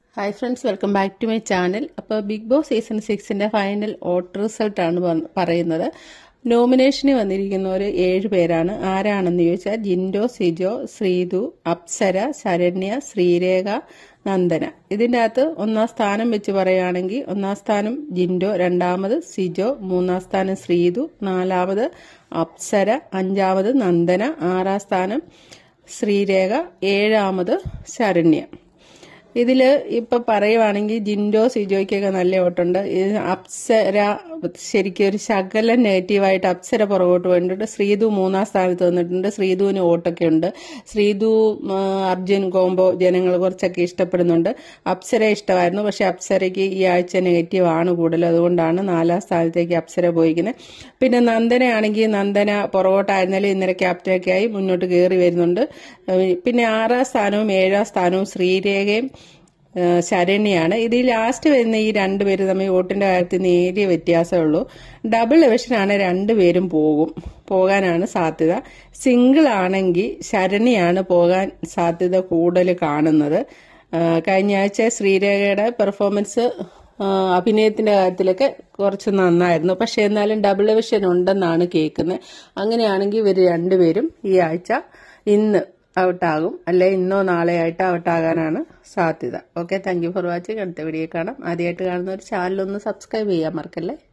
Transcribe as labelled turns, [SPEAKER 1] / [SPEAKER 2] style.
[SPEAKER 1] Hi friends, welcome back to my channel. അപ്പോൾ big boss season 6ന്റെ final vote റിസൾട്ടാണ് പറയുന്നത്. നോമിനേഷന് വന്നിരിക്കുന്നവർ 7 പേരാണ്. ആരാണെന്ന് ചോദിച്ചാൽ ജിൻഡോ, സിജോ, ശ്രീതു, അപ്സര, ശരണ്യ, ശ്രീരേഖ, നന്ദന. ഇതിൻ്റെ അകത്ത് ഒന്നാം സ്ഥാനം വെച്ച് പറയുകയാണെങ്കിൽ ഒന്നാം സ്ഥാനം ജിൻഡോ, രണ്ടാമത് സിജോ, മൂന്നാം സ്ഥാനം ശ്രീതു, നാലാമത് അപ്സര, അഞ്ചാമത് നന്ദന, ആറാം സ്ഥാനം ശ്രീരേഖ, ഏഴാമത് ശരണ്യ. ഇതിൽ ഇപ്പം പറയുവാണെങ്കിൽ ജിൻഡോ, സിജോയ്ക്കൊക്കെ നല്ല വോട്ടുണ്ട്. അപ്സര ശരിക്കും ഒരു ശകലം നെഗറ്റീവായിട്ട് അപ്സര പുറകോട്ട് പോയിട്ടുണ്ട്. ശ്രീതു മൂന്നാം സ്ഥാനത്ത് വന്നിട്ടുണ്ട്. ശ്രീതുവിന് വോട്ടൊക്കെ ഉണ്ട്. ശ്രീതു അർജുൻ കോംബോ ജനങ്ങൾ കുറച്ചൊക്കെ ഇഷ്ടപ്പെടുന്നുണ്ട്. അപ്സര ഇഷ്ടമായിരുന്നു, പക്ഷെ അപ്സരയ്ക്ക് ഈ ആഴ്ച നെഗറ്റീവ് ആണ് കൂടുതൽ. അതുകൊണ്ടാണ് നാലാം സ്ഥാനത്തേക്ക് അപ്സര പോയിരിക്കുന്നത്. പിന്നെ നന്ദനയാണെങ്കിൽ നന്ദന പുറകോട്ടായിരുന്നാലും ഇന്നലെ ക്യാപ്റ്റനൊക്കെ ആയി മുന്നോട്ട് കയറി വരുന്നുണ്ട്. പിന്നെ ആറാം സ്ഥാനവും ഏഴാം സ്ഥാനവും ശ്രീരേഖയും ശരണ്യാണ്. ഇതിൽ ലാസ്റ്റ് വരുന്ന ഈ രണ്ടുപേര് തമ്മിൽ വോട്ടിന്റെ കാര്യത്തിൽ നേരിയ വ്യത്യാസമേ ഉള്ളൂ. ഡബിൾ എലക്ഷനാണ് രണ്ടുപേരും പോകാനാണ് സാധ്യത. സിംഗിൾ ആണെങ്കിൽ ശരണ്യാണ് പോകാൻ സാധ്യത കൂടുതൽ കാണുന്നത്. കഴിഞ്ഞ ആഴ്ച ശ്രീരേഖയുടെ പെർഫോമൻസ് അഭിനയത്തിന്റെ കാര്യത്തിലൊക്കെ കുറച്ച് നന്നായിരുന്നു. പക്ഷെ എന്നാലും ഡബിൾ എലക്ഷൻ ഉണ്ടെന്നാണ് കേൾക്കുന്നത്. അങ്ങനെയാണെങ്കിൽ ഇവർ രണ്ടുപേരും ഈ ആഴ്ച ഇന്ന് ഔട്ടാകും, അല്ലെ ഇന്നോ നാളെ ആയിട്ട് ഔട്ടാകാനാണ് സാധ്യത. Okay, thank you for watching. അടുത്ത വീഡിയോ കാണാം. ആദ്യമായിട്ട് കാണുന്ന ഒരു ചാനലൊന്ന് സബ്സ്ക്രൈബ് ചെയ്യാൻ മറക്കല്ലേ.